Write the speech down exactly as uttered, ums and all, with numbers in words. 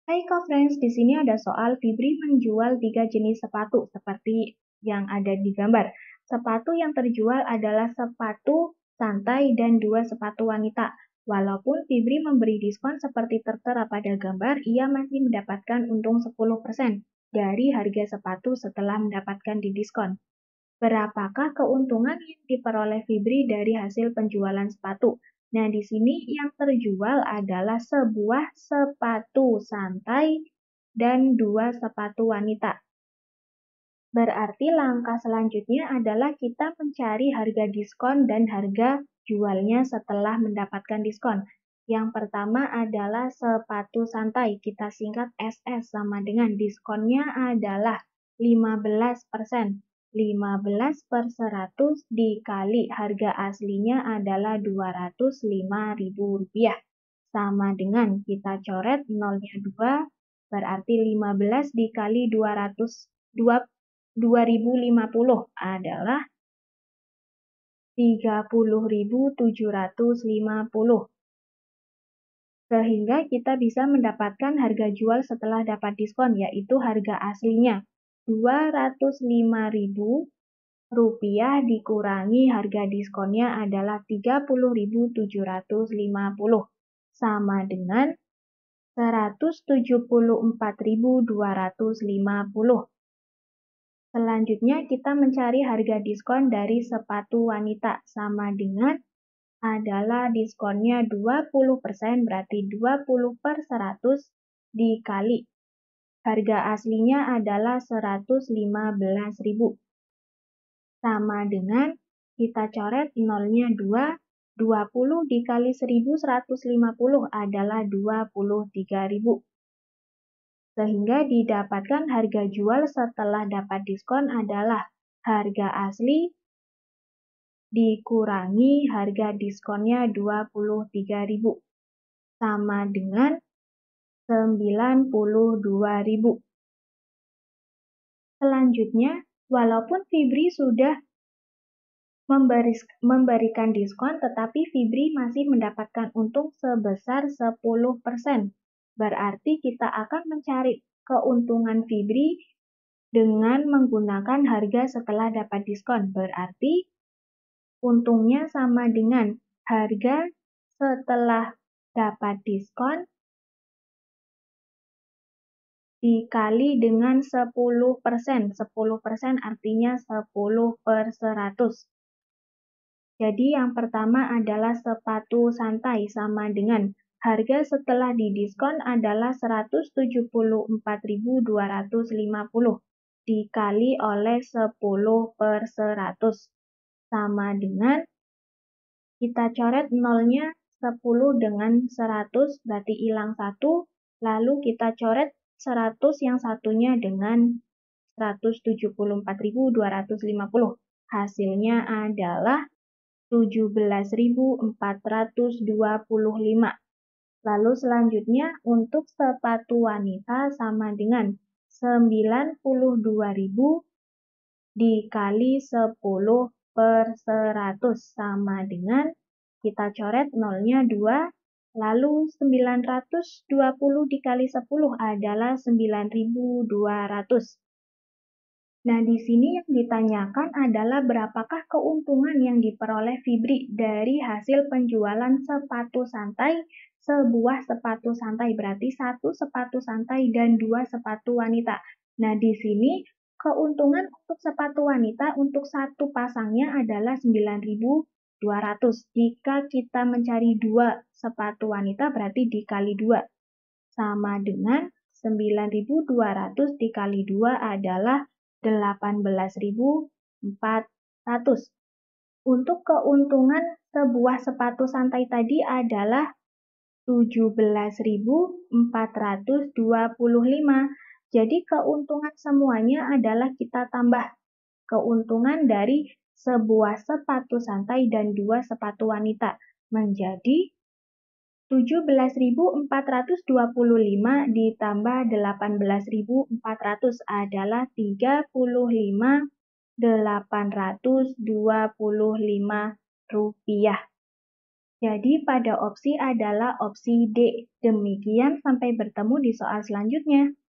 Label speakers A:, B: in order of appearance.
A: Hai co-friends, di sini ada soal Fibri menjual tiga jenis sepatu seperti yang ada di gambar. Sepatu yang terjual adalah sepatu santai dan dua sepatu wanita. Walaupun Fibri memberi diskon seperti tertera pada gambar, ia masih mendapatkan untung sepuluh persen dari harga sepatu setelah mendapatkan didiskon. Berapakah keuntungan yang diperoleh Fibri dari hasil penjualan sepatu? Nah, di sini yang terjual adalah sebuah sepatu santai dan dua sepatu wanita. Berarti langkah selanjutnya adalah kita mencari harga diskon dan harga jualnya setelah mendapatkan diskon. Yang pertama adalah sepatu santai, kita singkat S S sama dengan diskonnya adalah lima belas persen. lima belas per seratus dikali harga aslinya adalah dua ratus lima ribu rupiah. Sama dengan kita coret nolnya dua, berarti lima belas dikali dua ratus, dua ribu lima puluh adalah tiga puluh ribu tujuh ratus lima puluh. Sehingga kita bisa mendapatkan harga jual setelah dapat diskon, yaitu harga aslinya dua ratus lima ribu rupiah dikurangi harga diskonnya adalah tiga puluh ribu tujuh ratus lima puluh, sama dengan seratus tujuh puluh empat ribu dua ratus lima puluh. Selanjutnya kita mencari harga diskon dari sepatu wanita, sama dengan adalah diskonnya dua puluh persen, berarti dua puluh per seratus dikali harga aslinya adalah seratus lima belas ribu. Sama dengan kita coret nolnya dua, dua puluh dikali seribu seratus lima puluh adalah dua puluh tiga ribu. Sehingga didapatkan harga jual setelah dapat diskon adalah harga asli dikurangi harga diskonnya dua puluh tiga ribu. Sama dengan sembilan puluh dua ribu. Selanjutnya, walaupun Fibri sudah memberikan diskon, tetapi Fibri masih mendapatkan untung sebesar sepuluh persen. Berarti kita akan mencari keuntungan Fibri dengan menggunakan harga setelah dapat diskon. Berarti untungnya sama dengan harga setelah dapat diskon dikali dengan sepuluh persen. sepuluh persen artinya sepuluh per seratus. Jadi yang pertama adalah sepatu santai, sama dengan harga setelah didiskon adalah seratus tujuh puluh empat ribu dua ratus lima puluh dikali oleh sepuluh per seratus. Sama dengan kita coret nolnya sepuluh dengan seratus, berarti hilang satu, lalu kita coret seratus yang satunya dengan seratus tujuh puluh empat ribu dua ratus lima puluh. Hasilnya adalah tujuh belas ribu empat ratus dua puluh lima. Lalu selanjutnya untuk sepatu wanita sama dengan sembilan puluh dua ribu dikali sepuluh per seratus, sama dengan kita coret nolnya dua, lalu sembilan ratus dua puluh dikali sepuluh adalah sembilan ribu dua ratus. Nah, di sini yang ditanyakan adalah berapakah keuntungan yang diperoleh Fibri dari hasil penjualan sepatu santai, sebuah sepatu santai, berarti satu sepatu santai dan dua sepatu wanita. Nah, di sini keuntungan untuk sepatu wanita untuk satu pasangnya adalah sembilan ribu dua ratus. Jika kita mencari dua sepatu wanita berarti dikali dua. Sama dengan sembilan ribu dua ratus dikali dua adalah delapan belas ribu empat ratus. Untuk keuntungan sebuah sepatu santai tadi adalah tujuh belas ribu empat ratus dua puluh lima. Jadi keuntungan semuanya adalah kita tambah keuntungan dari sebuah sepatu santai dan dua sepatu wanita menjadi tujuh belas ribu empat ratus dua puluh lima ditambah delapan belas ribu empat ratus adalah tiga puluh lima ribu delapan ratus dua puluh lima rupiah. Jadi pada opsi adalah opsi D. Demikian sampai bertemu di soal selanjutnya.